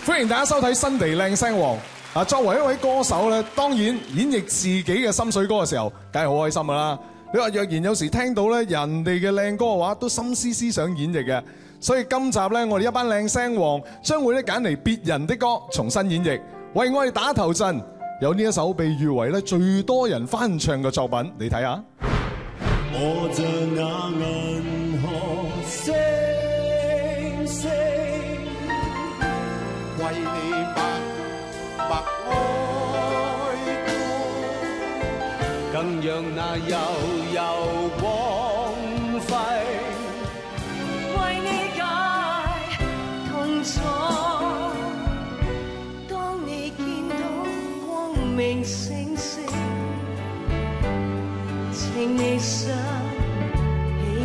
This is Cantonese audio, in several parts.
歡迎大家收睇新地靚聲王。啊，作為一位歌手咧，當然演繹自己嘅心水歌嘅時候，梗係好開心噶啦。你話若然有時聽到咧人哋嘅靚歌嘅話，都心思思想演繹嘅。所以今集咧，我哋一班靚聲王將會咧揀嚟別人的歌重新演繹，為我哋打頭陣。有呢一首被譽為咧最多人翻唱嘅作品，你睇下。 我像那銀河星星，為你默默愛過，更讓那悠悠光輝為你解痛楚。當你見到光明星星，請你想起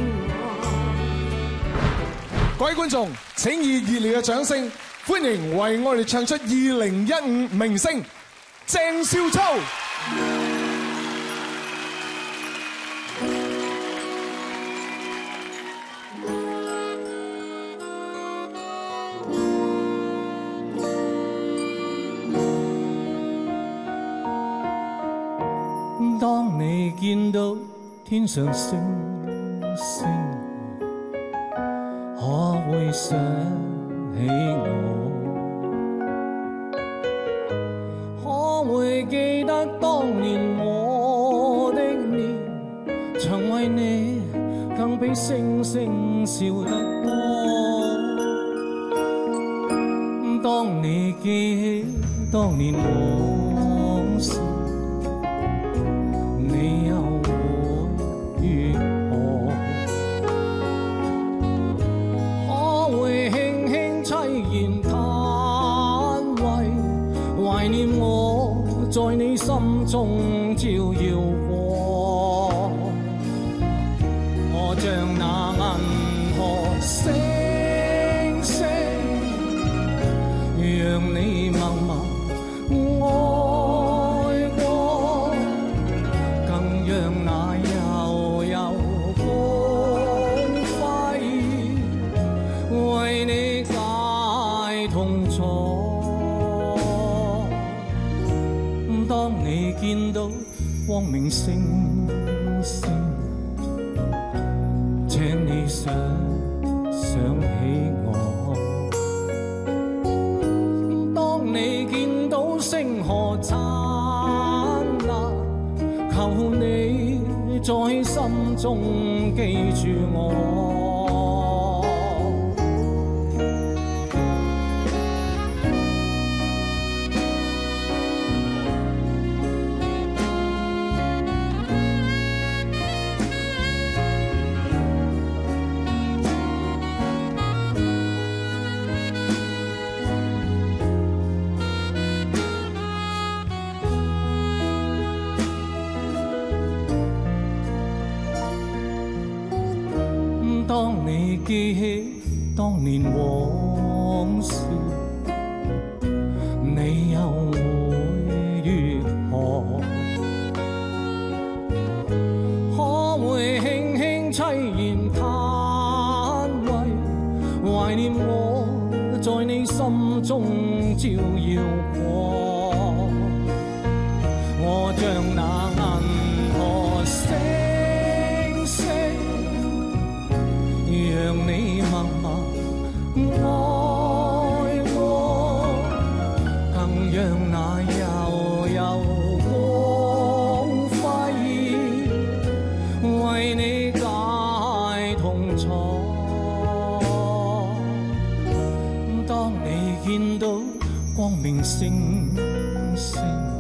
我。 各位觀眾，請以熱烈嘅掌聲歡迎為我哋唱出2015明星鄭少秋。 當你見到天上星星，可會想起我？可會記得當年我的臉，曾為你更比星星笑得多？當你記起當年往事，你又會如何？可會輕輕凄然嘆喟，懷念我在你心中照耀過？我像那銀河星星，讓你默默愛過，更讓那悠悠光輝為你解痛楚。當你見到光明星星，請你想起我。當你見到星河燦爛，求你在心中記住我。當你記起當年往事，你又會如何？可會輕輕凄然嘆喟，懷念我在你心中照耀過？我像那銀河星星，讓你默默愛過，更讓那悠悠光輝為你解痛楚。當你見到光明星星，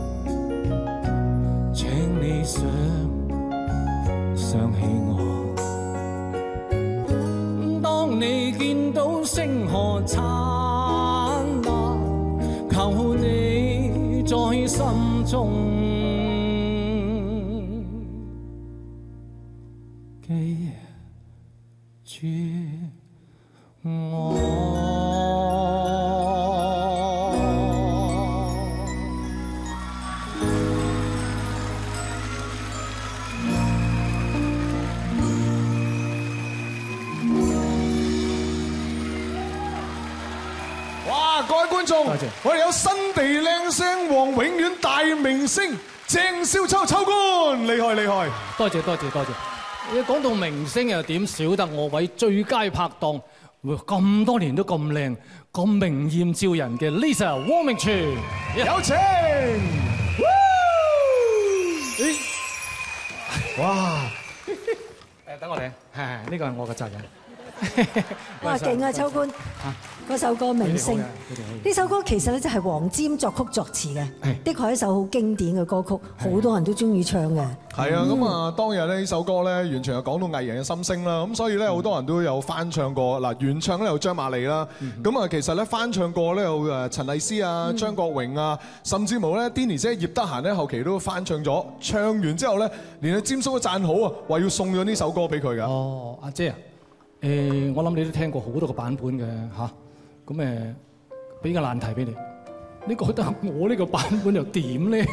請你想起我。當你見到星河燦爛，求你在心中記住我。 哇！各位觀眾， 多謝我哋有新地靚聲王永遠大明星鄭少秋秋官，厲害厲害！ 多謝多謝多謝。你講到明星又點少得我位最佳拍檔？咁多年都咁靚、咁明豔照人嘅 Lisa 汪明荃， 有請！哇！ 等我嚟，係呢個係我嘅責任。 哇，勁啊，秋官！嗰首歌《明星》，呢首歌其實咧就係黃霑作曲作詞嘅，的確係一首好經典嘅歌曲，好多人都中意唱嘅。 係啊，咁啊當日咧呢首歌咧完全係講到藝人嘅心聲啦，咁所以咧好多人都有翻唱過。嗱，原唱咧有張瑪莉啦，咁啊其實咧翻唱過咧有陳麗斯啊、張國榮啊，甚至乎咧 Denny 姐葉德嫻咧後期都翻唱咗。唱完之後咧，連阿霑叔都讚好啊，話要送咗呢首歌俾佢㗎。 哦，阿姐啊，我諗你都聽過好多個版本嘅嚇，咁俾個難題俾你，你覺得我呢個版本又點咧？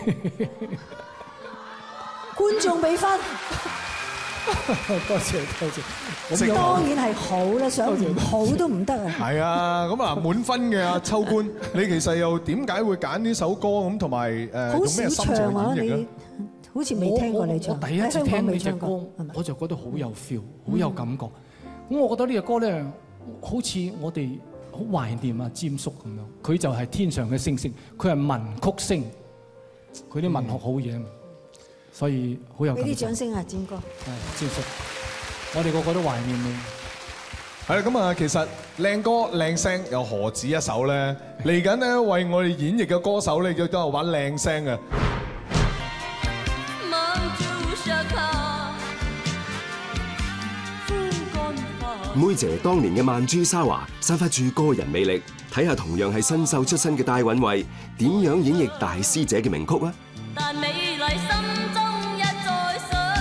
觀眾俾分， 多謝多謝， 當然係好啦，想唔好都唔得啊！ 係啊，咁啊滿分嘅阿秋官，你其實又點解會揀呢首歌咁，同埋好用咩心情去演繹咧？ 你好似未聽過你唱， 我第一次聽呢隻歌，我就覺得好有 feel， 好有感覺。咁我覺得呢隻歌咧，好似我哋好懷念啊霑叔咁樣，佢就係天上嘅星星，佢係文曲星，佢啲文學好嘢嘛，所以好有感覺。 俾啲掌聲啊，霑哥！ 係霑叔，我哋個個都懷念你。 係啦，咁啊，其實靚歌靚聲又何止一首咧？嚟緊咧為我哋演繹嘅歌手咧，亦都係玩靚聲嘅。 妹姐當年嘅曼珠沙華散發住個人魅力，睇下同樣係新秀出身嘅戴允慧點樣演繹大師姐嘅名曲啊！ 但美麗心中一再想，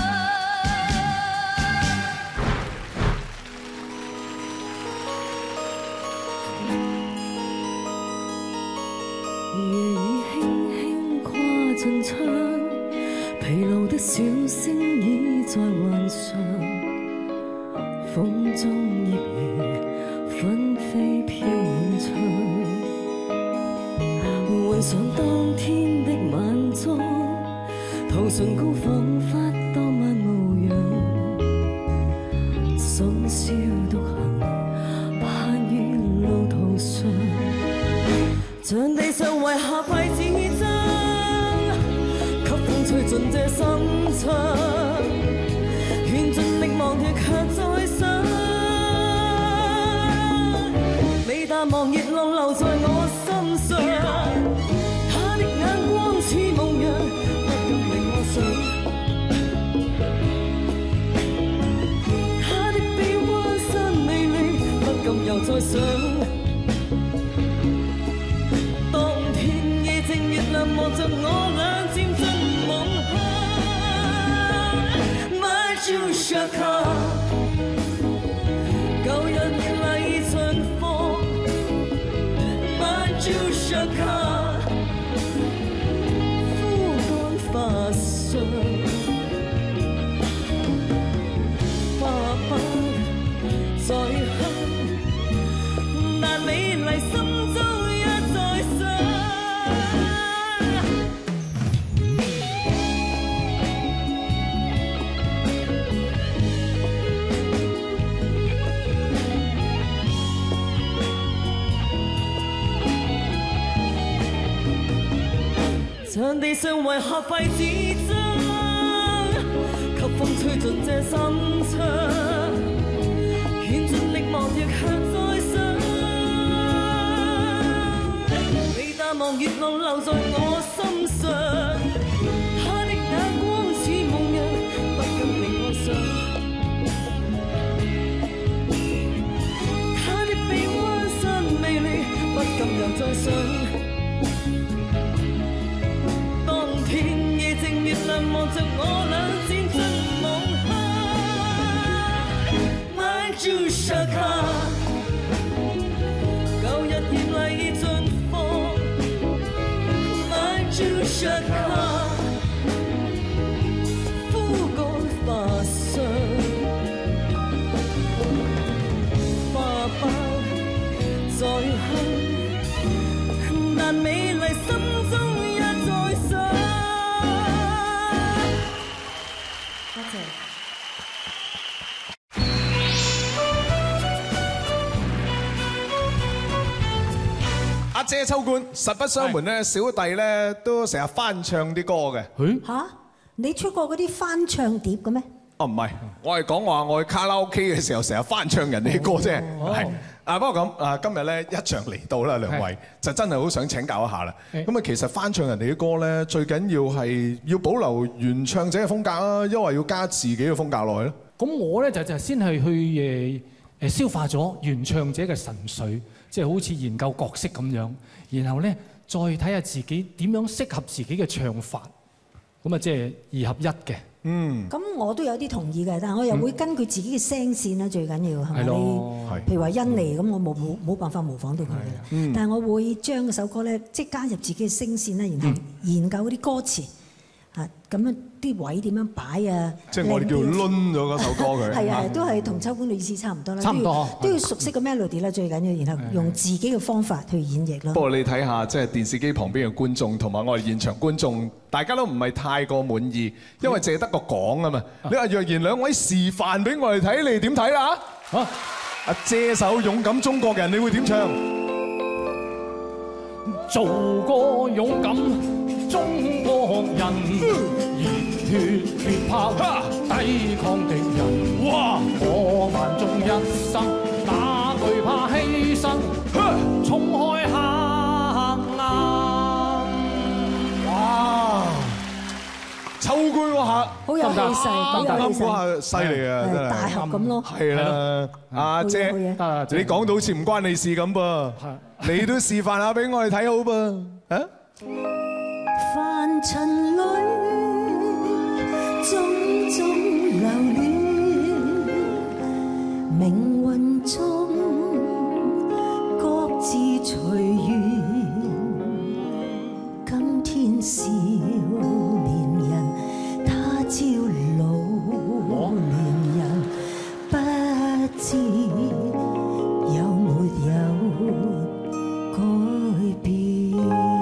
夜已輕輕跨進窗，疲勞的小星已在幻想。風中葉兒紛飛飄滿窗，幻想當天的晚妝，塗唇膏彷彿當晚模樣，深宵獨行，攀於路途上，像地上遺下廢紙張，給風吹盡這心窗。願盡力忘卻卻再想，未淡忘熱浪留在我心上。他的眼光似夢陽，不禁令我想。他的臂彎身美麗，不禁又再想。當天夜靜月亮望着我倆漸進夢鄉。Shaka， 舊日熱麗盡放 Shaka， 枯乾髮上，花瓣再香，但美麗心中一再想。像地上遺下廢紙張，給風吹盡這心窗，願盡力忘卻卻再想，未淡忘月浪留在我心上，他的眼光似夢陽，不禁令我想，他的臂彎身美麗，不禁又再想。月亮望着我倆漸進夢鄉 My Shaka， 舊日熱麗盡放 My Shaka， 枯乾髮上，花瓣再香， 但美麗心中一再想。多謝。 阿姐秋官，實不相瞞咧，小弟咧都成日翻唱啲歌嘅。 嚇，你出過嗰啲翻唱碟嘅咩？ 哦，唔係，我係講話我去卡拉 OK 嘅時候，成日翻唱人哋啲歌啫。係啊，不過咁啊，今日咧一場嚟到啦，兩位就真係好想請教一下啦。咁啊，其實翻唱人哋啲歌咧，最緊要係要保留原唱者嘅風格啊，因為要加自己嘅風格落去咧。 咁我咧就先係去消化咗原唱者嘅神髓，即係好似研究角色咁樣，然後咧再睇下自己點樣適合自己嘅唱法，咁啊即係二合一嘅。 咁我都有啲同意嘅，但係我又會根據自己嘅聲線啦，最緊要係咪？譬如話甄妮咁，我冇辦法模仿到佢嘅，但係我會將嗰首歌咧，即係加入自己嘅聲線啦，然後研究嗰啲歌詞嚇，咁樣啲位點樣擺啊？ 即係我哋叫攆咗嗰首歌佢。 係啊，都係同秋官嘅意思差唔多啦。 差唔多都要熟悉個 melody 啦，最緊要，然後用自己嘅方法去演繹咯。 不過你睇下，即係電視機旁邊嘅觀眾同埋我哋現場觀眾，大家都唔係太過滿意，因為淨係得個講啊嘛。你話若然兩位示範俾我哋睇，你哋點睇啊？阿姐首《勇敢中國人》，你會點唱？ 做個勇敢中國人，熱血血炮抵抗敵人。哇！我萬眾一心，哪懼怕犧牲，衝開黑暗。 哇！秋官嗰下好有氣勢，好有氣勢， 嗰下犀利啊！真係大俠咁咯。 係啦，阿姐，你講到好似唔關你事咁噃，你都示範下俾我哋睇好噃，啊！ 凡塵裏種種留戀，命運中各自隨緣。今天少年人，他朝老年人，不知有沒有改變。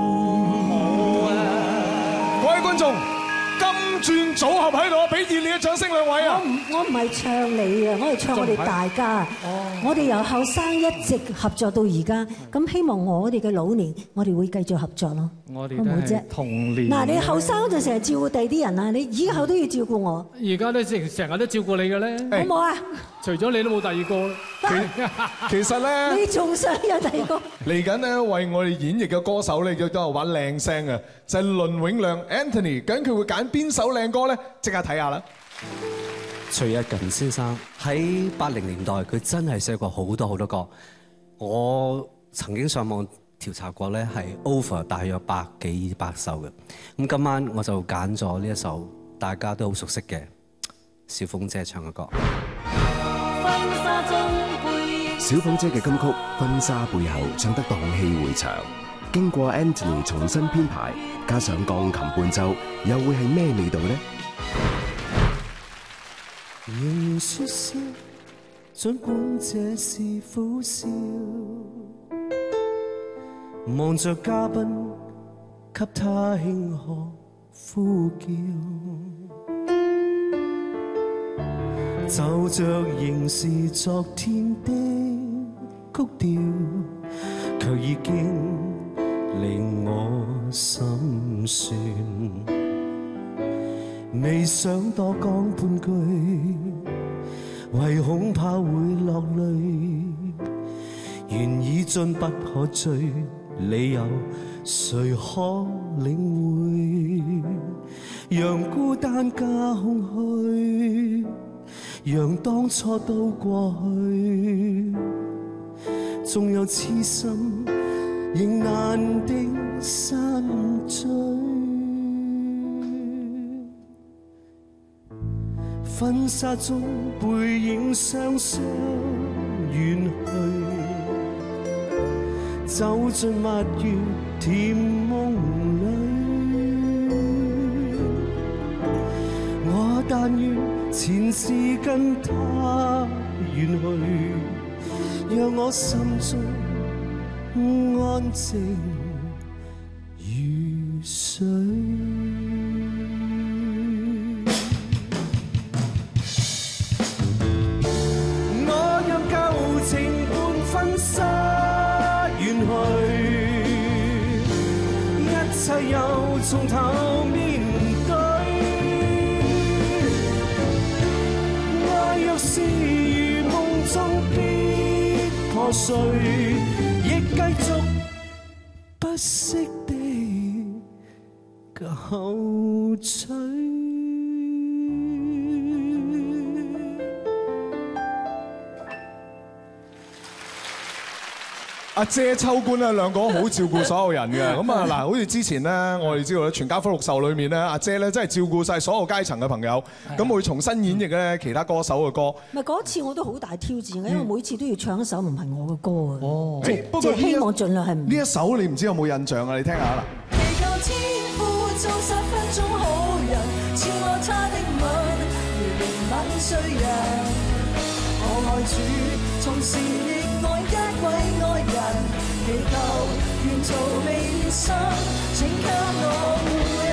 各位觀眾，金鑽組合喺度，俾熱烈嘅掌聲兩位啊！ 我唔係唱你啊，我係唱我哋大家。我哋由後生一直合作到而家，咁希望我哋嘅老年，我哋會繼續合作咯。 我哋都係同年。 嗱，你後生就成日照顧第啲人啊，你以後都要照顧我。 而家都成日都照顧你嘅咧， 好冇啊？ 除咗你都冇第二個。 其實咧， 你仲想有第二個？ 嚟緊咧，為我哋演繹嘅歌手咧，亦都有玩靚聲嘅，就係倫永亮 Anthony。究竟佢會揀邊首靚歌咧？即刻睇下啦！ 徐日勤先生喺80年代，佢真係寫過好多好多歌。我曾經上網調查過咧，係 over 大約100幾200首嘅。咁今晚我就揀咗呢一首大家都好熟悉嘅小鳳姐唱嘅歌。 小鳳姐嘅金曲《婚紗背後》唱得蕩氣迴腸，經過 Anthony 重新編排，加上鋼琴伴奏，又會係咩味道呢？ 仍然說笑，儘管這是苦笑，望着嘉賓，給他輕喝呼叫，就着仍是昨天的曲調，卻已經令我心酸。未想多講半句，唯恐怕會落淚。緣已盡不可追，理由誰可領會？讓孤單加空虛，讓當初都過去。縱有痴心，仍難定散聚。婚紗中背影雙雙遠去，走進蜜月甜夢裏。我但願前世跟他遠去，讓我心中安靜水。我任舊情半分失遠去，一切又從頭面對。愛若是如夢中必破碎，亦繼續不息地舊吹。 阿姐秋官咧兩個好照顧所有人嘅，咁啊嗱，好似之前咧，我哋知道咧《全家福祿壽》裏面咧，阿姐咧真係照顧晒所有階層嘅朋友，咁會重新演繹咧其他歌手嘅歌。 唔係嗰次我都好大挑戰嘅，因為每次都要唱一首唔係我嘅歌啊。 哦， 即係希望盡量係唔呢一首你唔知有冇印象啊？你聽下啦。 祈求天父做10分鐘好人，超我他的吻，如憐憫罪人。我愛主，從前亦愛一位愛人，祈求願做美心，請給我護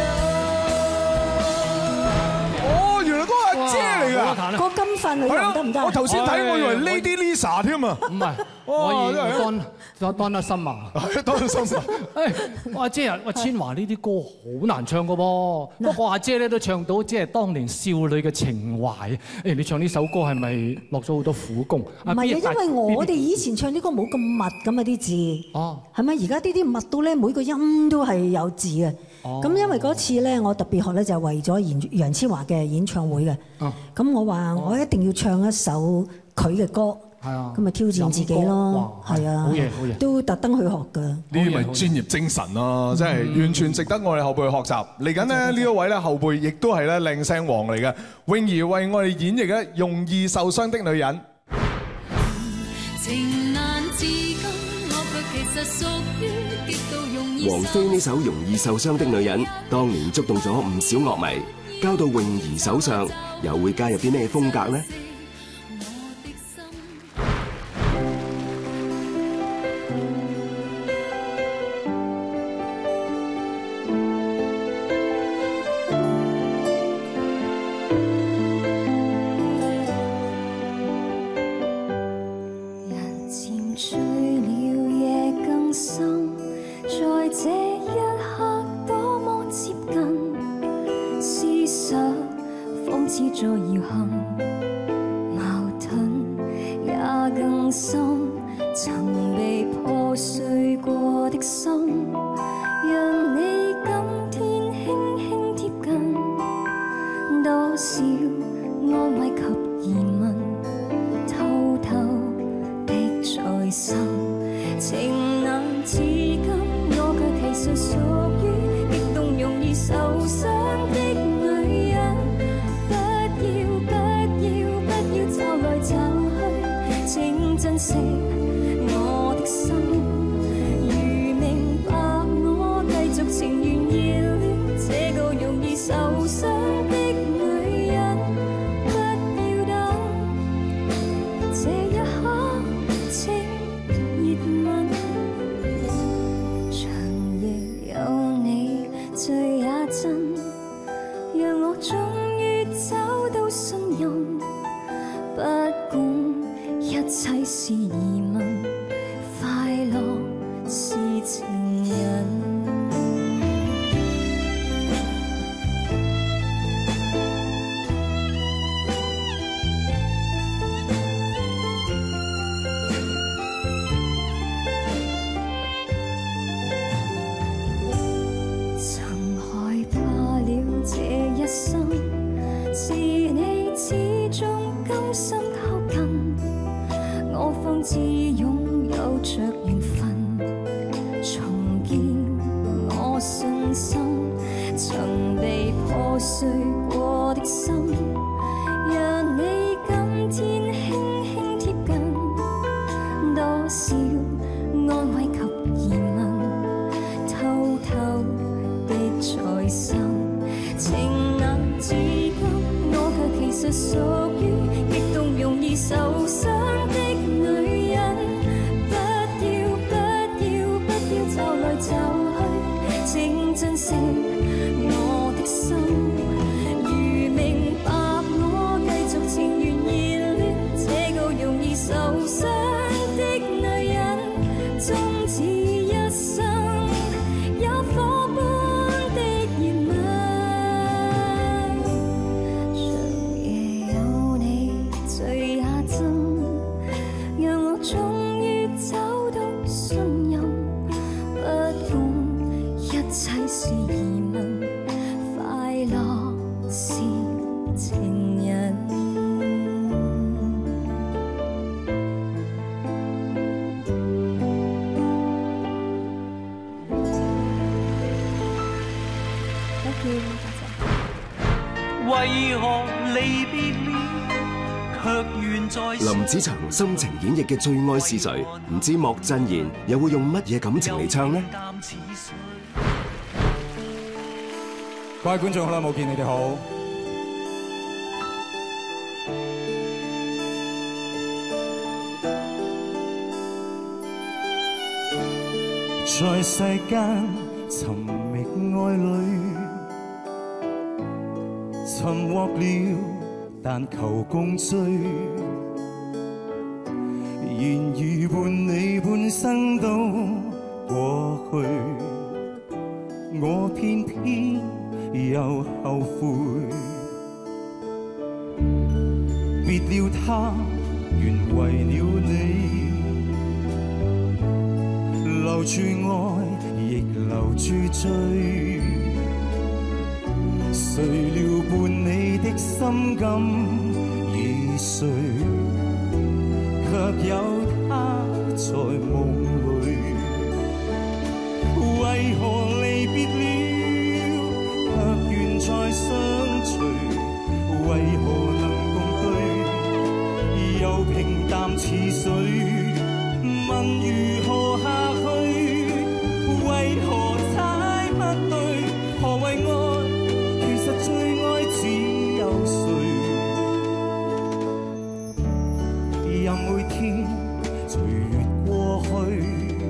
佑。 哦，原來嗰個阿姐嚟㗎， 個金髮女郎得唔得？ 我頭先睇我以為 Lady Lisa 添啊。 唔係，我以當得心啊， 當得心啊！ 我阿姐啊，喂，千嬅呢啲歌好難唱㗎噃。不過阿姐咧都唱到，即係當年少女嘅情懷。誒，你唱呢首歌係咪落咗好多苦功？ 唔係啊，因為我哋以前唱啲歌冇咁密咁啊啲字。哦。係咪？而家呢啲密到咧，每個音都係有字嘅。哦。咁因為嗰次咧，我特別學咧就係為咗楊千嬅嘅演唱會嘅。哦。咁我話我一定要唱一首佢嘅歌。係啊，咁咪挑戰自己咯，係啊，好嘢好嘢，都特登去學㗎。呢啲咪專業精神咯，真係完全值得我哋後輩去學習。嚟緊咧呢一位咧後輩亦都係咧靚聲王嚟嘅，泳兒為我哋演繹咧《容易受傷的女人》。 王菲呢首《容易受傷的女人》，當年觸動咗唔少樂迷，交到泳兒手上，又會加入啲咩風格呢？ 就來就去，請珍惜。 是疑問，快樂是情人。 為何離別了，卻願再林子祥深情演繹嘅《最愛是誰》，唔知莫振賢又會用乜嘢感情嚟唱呢？ 各位觀眾，好耐冇見，你哋好。在世間尋覓愛侶，尋獲了，但求共醉。然而伴你半生都過去，我偏偏又後悔。別了他，原為了你。留住愛，亦留住醉。誰料伴你的心感已碎，卻有他在夢裏。為何離別了，卻願再相隨？為何能共對，又平淡似水？問如何下去？為何猜不對？何謂愛？其實最愛只有誰？任每天隨月過去，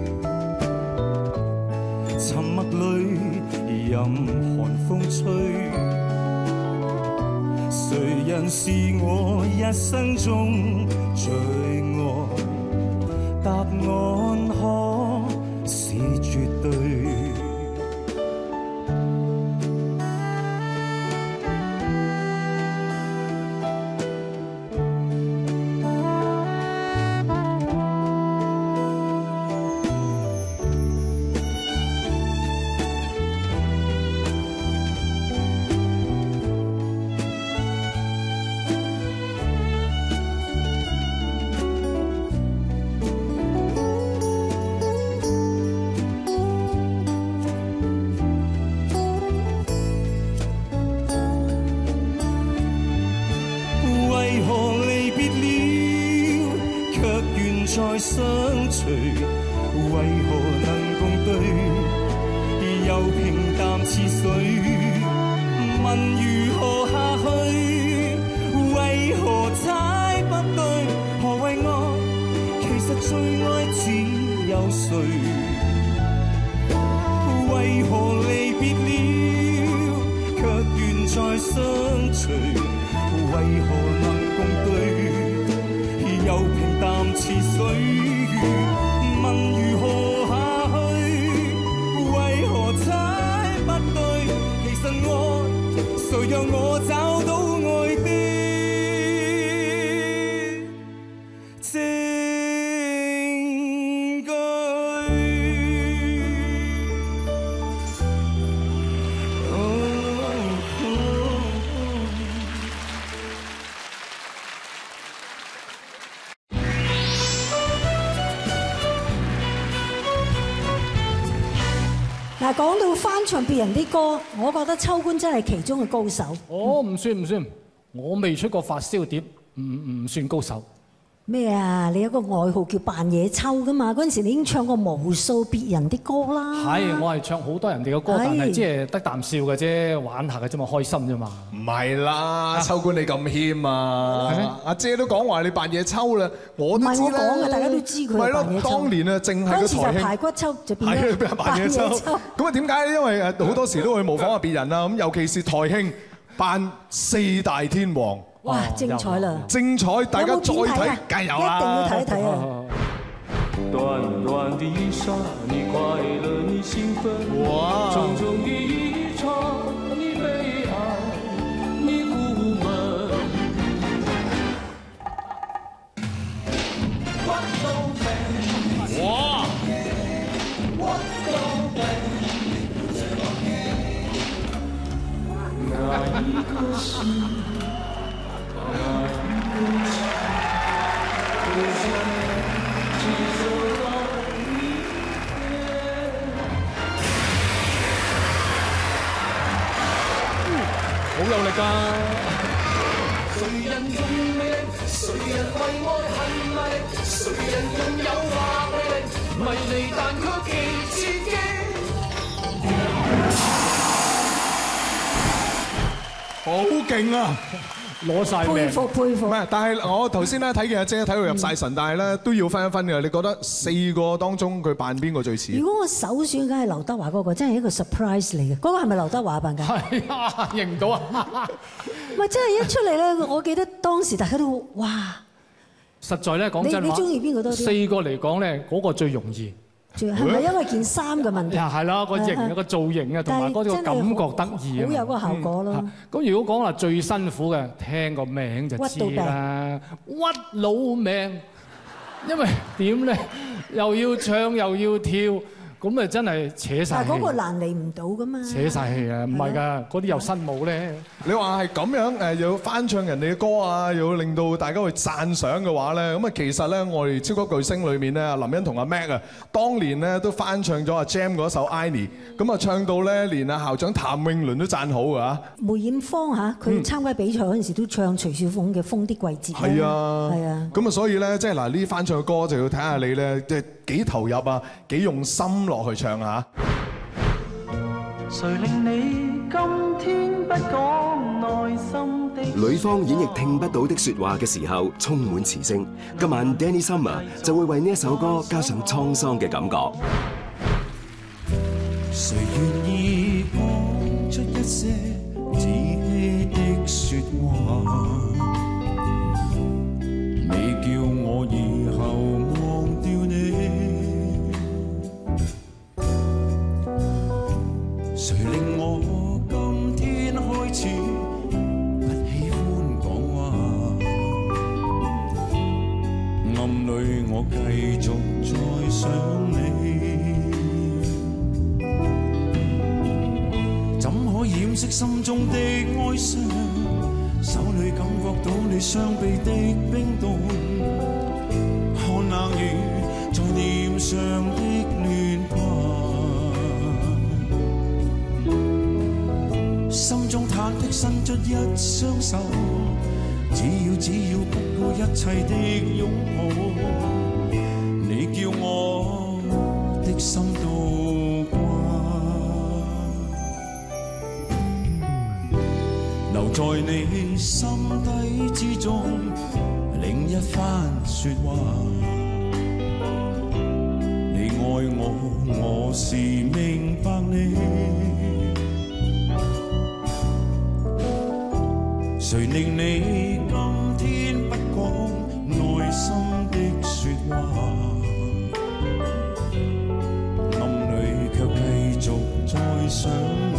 沉默裏任寒風吹。誰人是我一生中最愛？答案可是絕對。再相隨，為何能共對？又平淡似水，問如何下去？為何猜不對？何謂愛？其實最愛只有誰？為何離別了，卻願再相隨？為何能共對？又平淡似水，問如何下去？為何猜不對？其實愛，誰讓我找到愛的證據？ 嗱，講到翻唱別人啲歌，我覺得秋官真係其中嘅高手。 哦，唔算，我未出過發燒碟，唔算高手。 咩啊？你有個外號叫扮野秋噶嘛？嗰陣時你已經唱過無數別人啲歌啦。係，我係唱好多人哋嘅歌，但係即係得啖笑嘅啫，玩下嘅啫嘛，開心啫嘛。 唔係啦，秋官你咁謙啊！阿姐都講話你扮野秋啦，我都知啦。唔係我講嘅，大家都知佢係扮野秋。當年啊，淨係個台慶。當時就排骨秋就變咗扮野秋。咁啊點解咧？因為好多時都會模仿下別人啦，咁尤其是台慶扮四大天王。 哇！精彩啦！ 精彩，大家再睇，加油啊！ 一定要睇一睇啊！ 短短的沙，你快樂，你興奮， 哇！ 重重的一場，你悲哀，你苦悶。哇！ 好有力㗎！ 誰人用魅力？誰人為愛恨賣力？誰人用誘惑魅力？迷離但卻極刺激。 好勁啊！ 攞晒命， 佩服。 唔係，但係我頭先咧睇見阿姐睇到入晒神，但係咧都要分一分嘅。你覺得4個當中佢扮邊個最似？ 如果我首選，梗係劉德華嗰個，真係一個 surprise 嚟嘅。嗰個係咪劉德華扮㗎？ 係啊，認唔到啊！ 唔係真係一出嚟咧，我記得當時大家都哇！ 實在咧講真話， 你中意邊個多啲 ？4個嚟講咧，嗰個最容易。 係咪因為件衫嘅問題？ 係啦，個型個造型啊，同埋嗰個感覺得意啊， 好有個效果咯。 咁如果講話最辛苦嘅，聽個名就知啦，屈老命。因為點咧，又要唱又要跳，咁啊真係扯晒氣。 但係嗰個難離唔到噶嘛。 扯晒氣啊，唔係㗎，嗰啲又新舞咧。 你話係咁樣誒，要翻唱人哋嘅歌啊，要令到大家去讚賞嘅話咧，咁啊其實咧，我哋超級巨星裏面咧，林欣同阿 Mac 啊，當年咧都翻唱咗阿 Jam 嗰首《I need》，咁啊唱到咧連阿校長譚詠麟都讚好㗎。梅艷芳嚇，佢參加比賽嗰陣時都唱徐小鳳嘅《風的季節》。 係啊，係啊。咁啊，所以咧，即係嗱，呢啲翻唱嘅歌就要睇下你咧，即係幾投入啊，幾用心落去唱嚇。 誰令你今天不講內心的？ 女方演繹聽不到的説話嘅時候，充滿磁性。今晚 Danny Summer 就會為呢一首歌加上滄桑嘅感覺。 誰願意講出一些自欺的説話？你叫我以後忘掉你。誰令我今天開始不喜歡講話？暗裏我繼續再想你，怎可掩飾心中的哀傷？手裏感覺到你雙臂的冰凍，看冷雨在臉上的亂拍。心中忐忑伸出一雙手，只要不顧一切的擁抱，你叫我的心倒掛，留在你心底之中，另一番說話。你愛我，我是明白你。誰令你今天不講內心的説話？暗裏卻繼續再想我，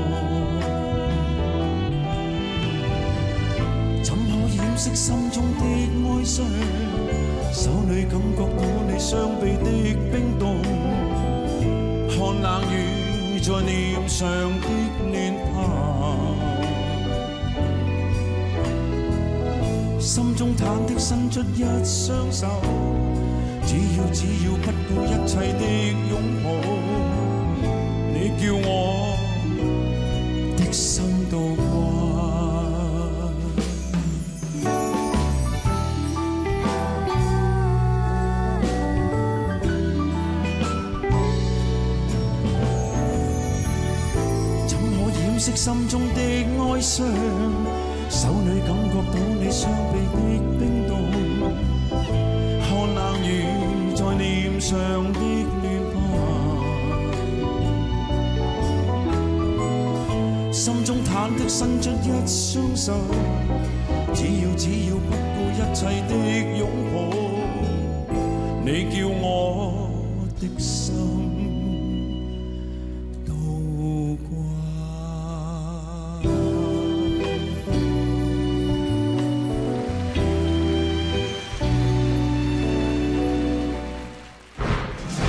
怎可掩飾心中的哀傷？手裏感覺到你雙臂的冰凍，看冷雨在臉上的亂拍。心中忐忑伸出一雙手，只要不顧一切的擁抱，你叫我的心倒掛。怎可掩飾心中的哀傷？手裏感覺到你雙臂的冰凍，看冷雨在臉上的亂拍。心中忐忑伸出一雙手，只要不顧一切的擁抱，你叫我的心倒掛。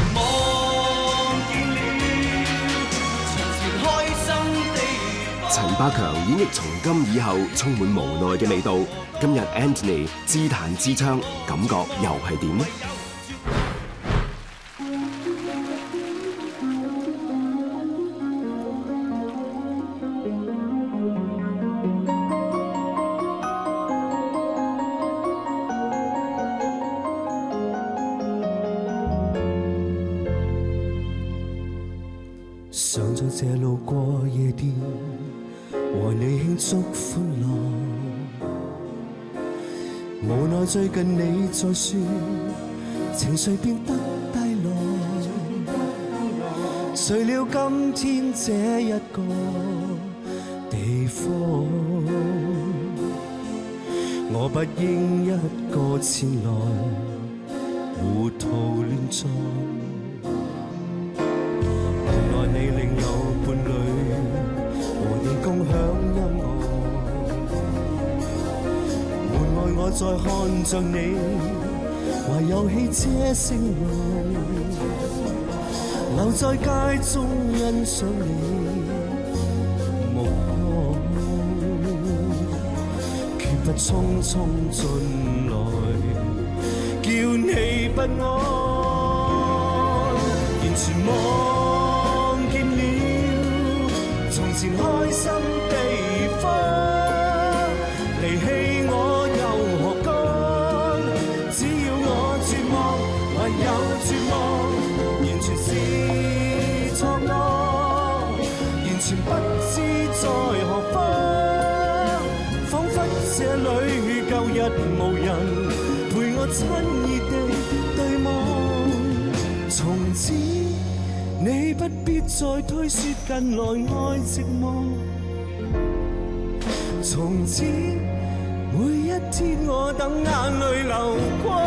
陳百強演繹從今以後充滿無奈嘅味道。今日 Anthony 自彈自唱，感覺又係點呢？ 常在這路過夜店，和你慶祝歡樂。無奈最近你在說，情緒變得低落。誰料今天這一個地方，我不應一個前來糊塗亂撞。你另有伴侶，和你共享音樂。門外我在看着你，懷有汽車聲浪，留在街中欣賞你目光，決不匆匆進來，叫你不安，完全望。從前開心地方，離棄我又何干？只要我絕望，唯有絕望，完全是錯愕，完全不知在何方。彷彿這裏舊日無人陪我親熱地對望，從此你不必再推說近來愛寂寞，從此每一天我等眼淚流光。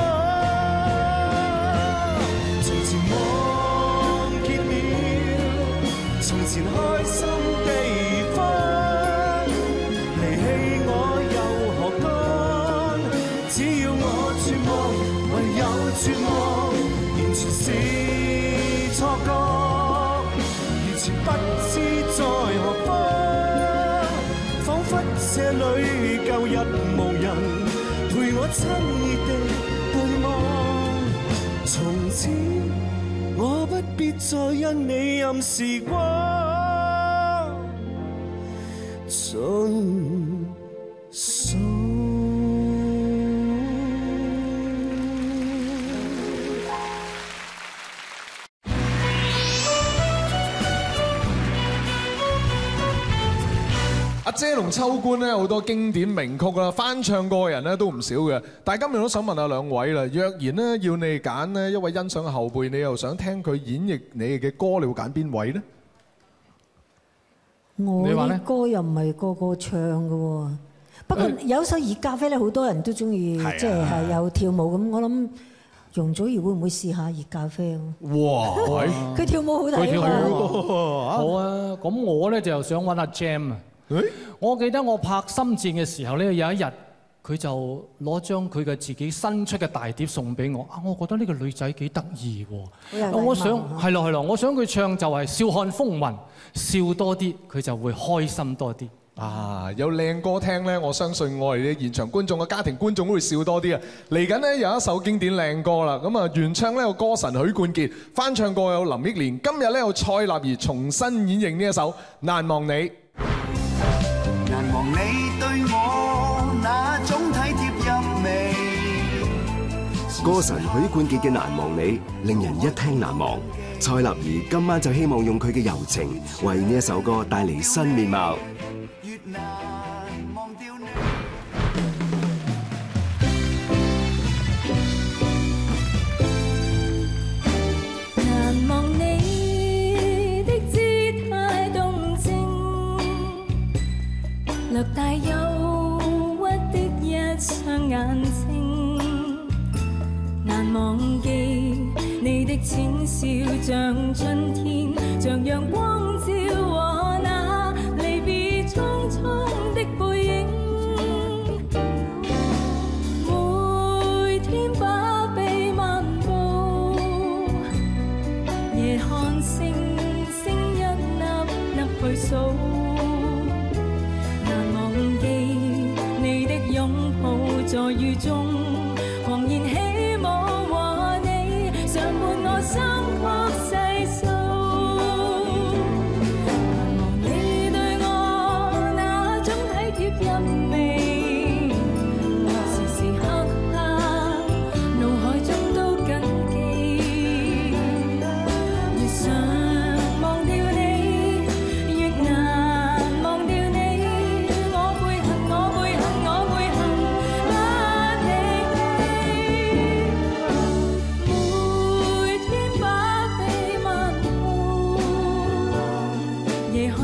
從前忘結了，從前開心地方，離棄我又何干？只要我絕望，唯有絕望，完全是錯覺。不知在何方，彷彿這裏舊日無人陪我親熱地對望。從此我不必再因你任時光盡數。 阿姐同秋官咧好多經典名曲啦，翻唱過嘅人咧都唔少嘅。但係今日都想問下兩位啦，若然咧要你哋揀咧一位欣賞嘅後輩，你又想聽佢演繹你哋嘅歌，你會揀邊位呢？ 我啲歌又唔係個個唱嘅喎，不過有首熱咖啡咧，好多人都中意，即係有跳舞咁。我諗容祖兒會唔會試下熱咖啡？ 哇！ 佢跳舞好睇啊！ 好啊，咁我咧就想揾阿 Jam 啊。我記得我拍《心戰》嘅時候咧，有一日佢就攞張佢嘅自己新出嘅大碟送俾我。啊，我覺得呢個女仔幾得意喎。我想係咯，我想佢唱就係笑看風雲，笑多啲，佢就會開心多啲。 啊，有靚歌聽咧，我相信我哋嘅現場觀眾嘅家庭觀眾都會笑多啲啊！嚟緊咧有一首經典靚歌啦，咁啊原唱咧有歌神許冠傑，翻唱過有林憶蓮，今日咧有蔡立兒重新演繹呢一首《難忘你》。 難忘你對我那種體貼入微。 歌神許冠傑嘅《難忘你》令人一聽難忘。蔡立兒今晚就希望用佢嘅柔情，為呢一首歌帶嚟新面貌。 難忘你的姿態動靜，略帶憂鬱的一雙眼睛，難忘記你的淺笑像春天，像陽光照我那離別匆匆的背影。每天把臂漫步，夜看星星一粒粒去數，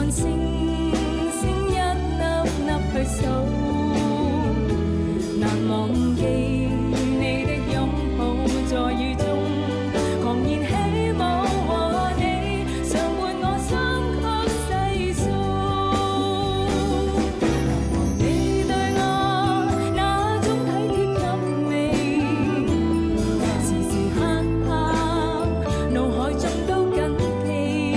看星星一粒粒去數，難忘記你的擁抱，在雨中狂燃起舞，和你常伴我相曲細數。你對我那種體貼入微，時時刻刻腦海中都緊記。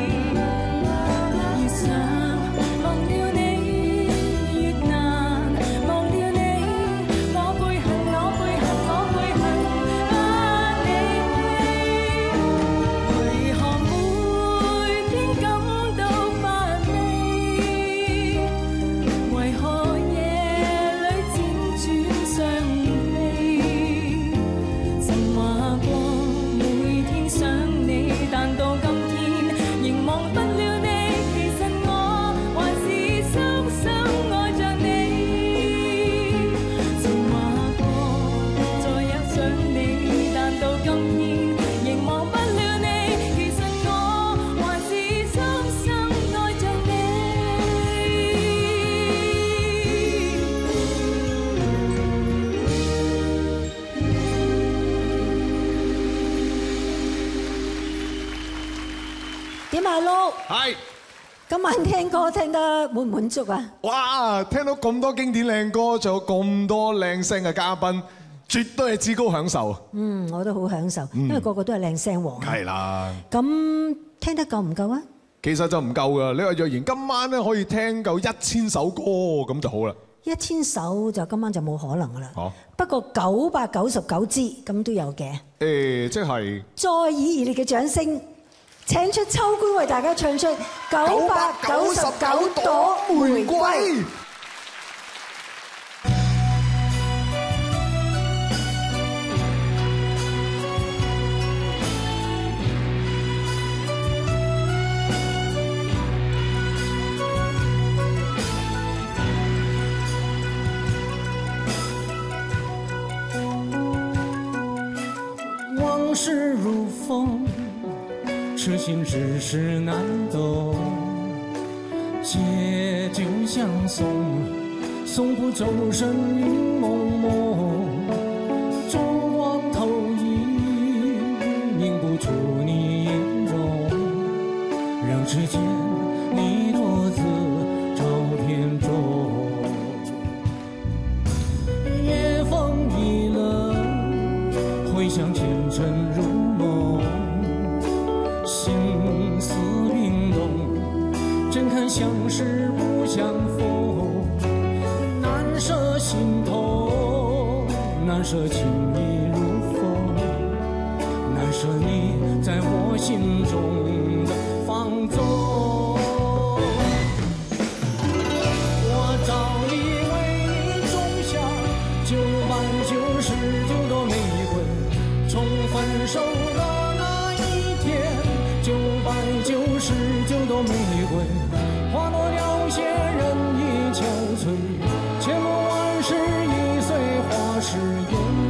越想忘了你，越難忘了你。我背恨，我背恨，我背恨不你。為何每天感到乏味？為何夜裏輾轉傷悲？曾話過每天想你，但到今天仍忘不了你。其實我還是深深愛着你。曾話過再也想你，但到今天仍忘不了你。其實我還是深深愛着你。 點啊，碌？ 係。 今晚聽歌聽得滿唔滿足啊？ 哇！聽到咁多經典靚歌，仲有咁多靚聲嘅嘉賓，絕對係至高享受。 我都好享受，因為個個都係靚聲王。 係啦。 咁聽得夠唔夠啊？ 其實就唔夠噶，你話若然今晚咧可以聽夠1000首歌咁就好啦。 1000首就今晚就冇可能噶啦。 哦。 不過999支咁都有嘅。 即係。 再以熱烈嘅掌聲，請出秋官為大家唱出999朵玫瑰。 往事如风，痴心只是难懂。借酒相送，送不走身影蒙蒙。烛光投影，映不出你颜容。让指尖你落自照片中。夜风已冷。 回想前尘如梦，心思冰冻，怎堪相识不相逢？难舍心头，难舍情意如风，难舍你在我心中的放纵。我早已为你种下999朵玫瑰。 从分手的那一天，999朵玫瑰，花落了谢，人已憔悴，千梦万世已随花事烟。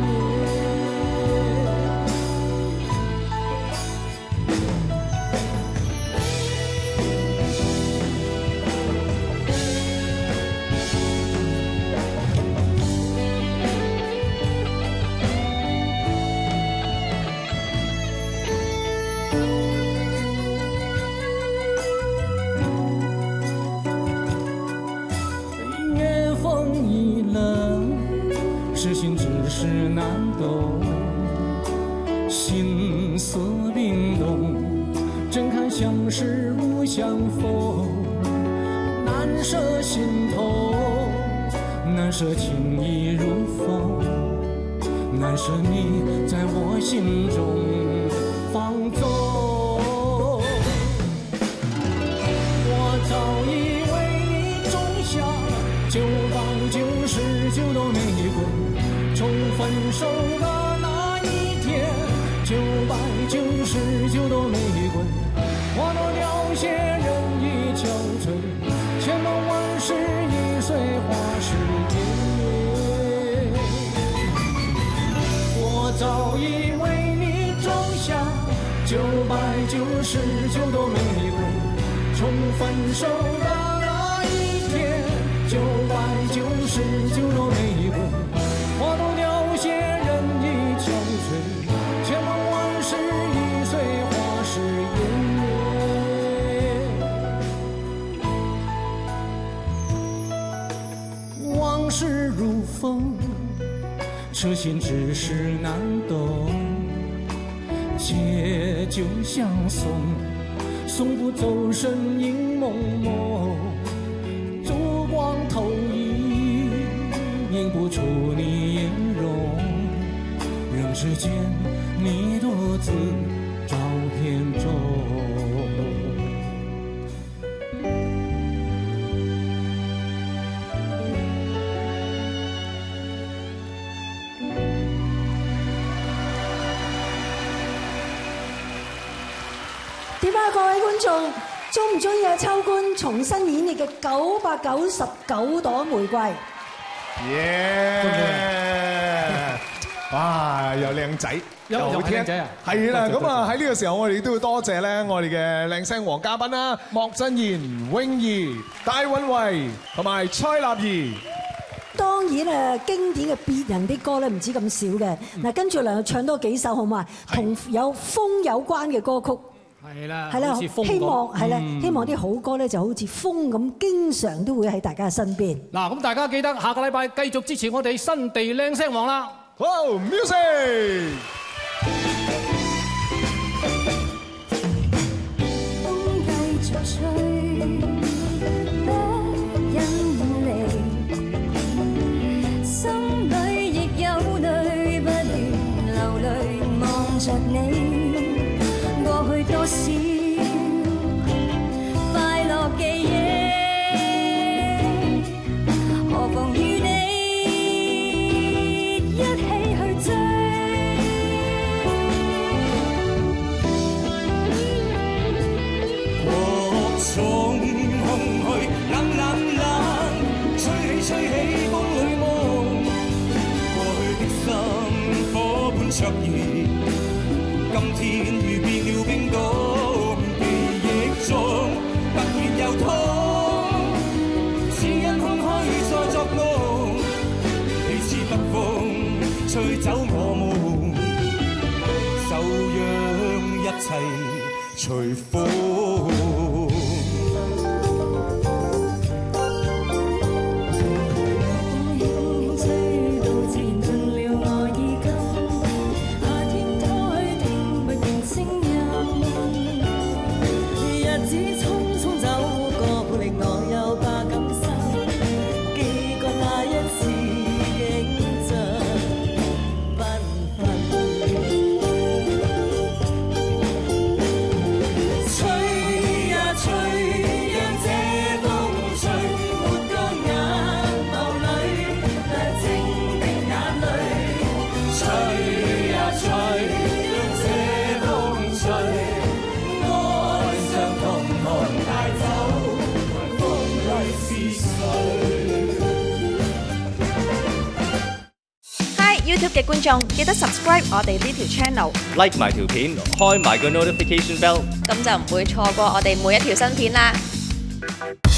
痴心只是难懂，心思冰冻，怎堪相识不相逢？难舍心头，难舍情意如风，难舍你在我心中放纵。我早已为你种下999朵玫瑰。 从分手的那一天，999朵玫瑰，花落了谢，人已憔悴，千梦万世已随花事烟。我早已为你种下999朵玫瑰，从分手的那一天，9晚99朵玫瑰，花都凋谢，人已憔悴，千梦万世已碎，花事烟灭。往事如风，痴心只是难懂，借酒相送，送不走身影蒙蒙，烛光投影，映不出你颜容，仍是见你独自照片中。 點啊，各位觀眾，中唔中意阿秋官重新演繹嘅999朵玫瑰？ 耶！哇，又靚仔，又好聽，係啦。咁啊喺呢個時候，我哋都要多謝咧我哋嘅靚聲王嘉賓啦，莫真賢、泳兒、戴允慧同埋蔡立兒。 當然經典嘅別人啲歌咧唔止咁少嘅。嗱，跟住嚟唱多幾首好嘛？同有風有關嘅歌曲。 係啦， 希望係啦，希望啲好歌咧就好似風咁，經常都會喺大家嘅身邊。 嗱，咁大家記得下個禮拜繼續支持我哋新地靚聲王啦。 好 ，music。 風繼續吹，不忍遠離，心裏亦有淚，不願流淚望着你。過去多少快樂記憶，何妨與你一起去追。 各種空虛冷冷冷，吹起風裏夢，過去的心火般灼熱。今天如變了冰凍，記憶中突然又痛，只因空虛在作弄，你似北風吹走我夢，就讓一切隨風。 YouTube 嘅觀眾記得 subscribe 我哋呢條 channel，like 埋條片，開埋個 notification bell， 咁就唔會錯過我哋每一條新片啦。